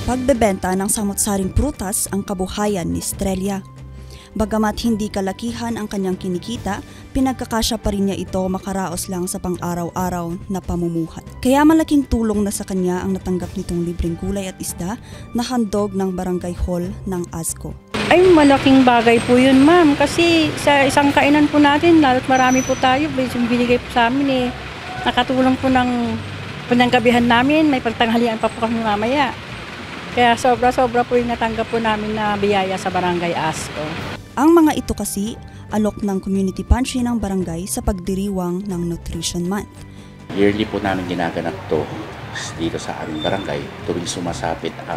Pagbebenta ng samot-saring prutas ang kabuhayan ni Strelia. Bagamat hindi kalakihan ang kanyang kinikita, pinagkakasya pa rin niya ito makaraos lang sa pang-araw-araw na pamumuhay. Kaya malaking tulong na sa kanya ang natanggap nitong libreng gulay at isda na handog ng Barangay Hall ng ASCO. Ay, malaking bagay po yun, ma'am. Kasi sa isang kainan po natin, lalo't marami po tayo, yung binigay po sa amin nakatulong po ng pananggabihan namin, may pagtanghalian pa po kami mamaya. Kaya sobra-sobra po yung natanggap po namin na biyaya sa Barangay ASCO. Ang mga ito kasi, alok ng community pantry ng barangay sa pagdiriwang ng Nutrition Month. Yearly po namin ginaganap to dito sa aming barangay tuwing sumasapit ang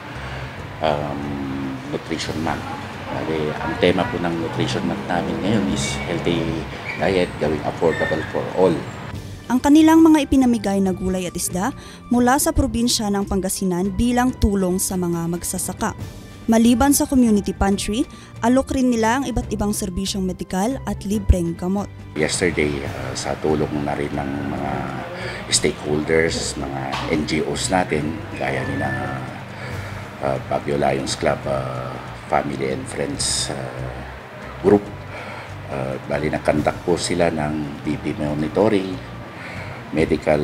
Nutrition Month. Ang tema po ng Nutrition Month namin ngayon is healthy diet, gawing affordable for all. Ang kanilang mga ipinamigay na gulay at isda mula sa probinsya ng Pangasinan bilang tulong sa mga magsasaka. Maliban sa community pantry, alok rin nila ang iba't ibang serbisyong medikal at libreng gamot. Yesterday, sa tulong na rin ng mga stakeholders, mga NGOs natin, gaya ni na Baguio Lions Club Family and Friends Group, bali nakandak po sila ng BP monitoring, medical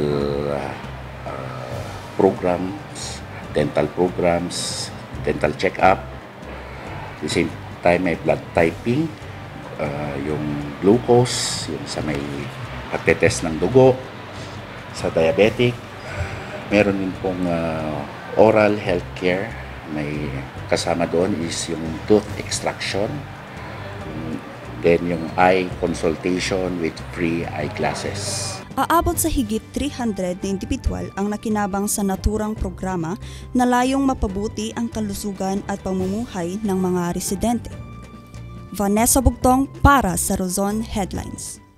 programs, dental programs, dental check-up. At the same time, may blood typing, yung glucose, yung sa may pagtetest ng dugo, sa diabetic. Meron din pong oral healthcare. May kasama doon is yung tooth extraction. Then yung eye consultation with free eyeglasses. Aabot sa higit 300 na indibidwal ang nakinabang sa naturang programa na layong mapabuti ang kalusugan at pamumuhay ng mga residente. Vanessa Bugtong para sa Luzon Headlines.